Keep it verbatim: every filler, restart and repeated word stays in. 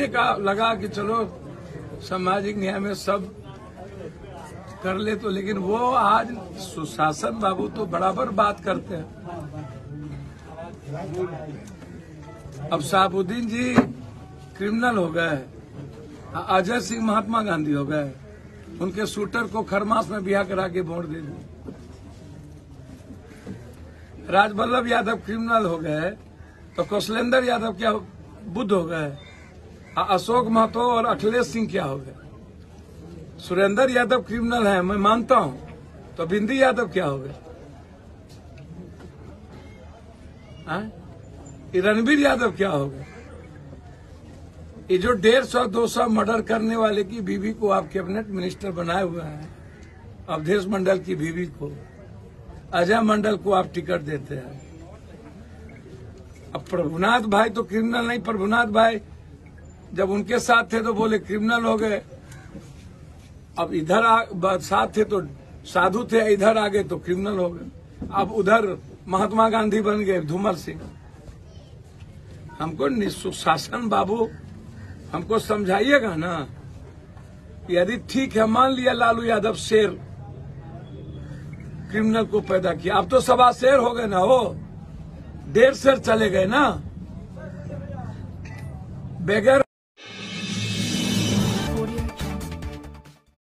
का लगा कि चलो सामाजिक न्याय में सब कर ले तो, लेकिन वो आज सुशासन बाबू तो बराबर बात करते हैं। अब शहाबुद्दीन जी क्रिमिनल हो गए, अजय सिंह महात्मा गांधी हो गए, उनके शूटर को खरमास में ब्याह करा के वोट दे दी। राजवल्लभ यादव क्रिमिनल हो गए तो कौशलेंद्र यादव क्या बुद्ध हो गए, अशोक महतो और अखिलेश सिंह क्या हो गए। सुरेंद्र यादव क्रिमिनल है, मैं मानता हूं, तो बिंदी यादव क्या हो गए। रणबीर यादव क्या हो गए। ये जो डेढ़ सौ दो सौ मर्डर करने वाले की बीवी को आप कैबिनेट मिनिस्टर बनाए हुए हैं, अवधेश मंडल की बीवी को, अजय मंडल को आप टिकट देते हैं। अब प्रभुनाथ भाई तो क्रिमिनल नहीं, प्रभुनाथ भाई जब उनके साथ थे तो बोले क्रिमिनल हो गए, अब इधर आ, साथ थे तो साधु थे, इधर आ गए तो क्रिमिनल हो गए। अब उधर महात्मा गांधी बन गए धूमल सिंह। हमको सुशासन बाबू हमको समझाइएगा ना। यदि ठीक है, मान लिया लालू यादव शेर क्रिमिनल को पैदा किया, अब तो सवा शेर हो गए ना, हो डेढ़ शेर चले गए ना बगैर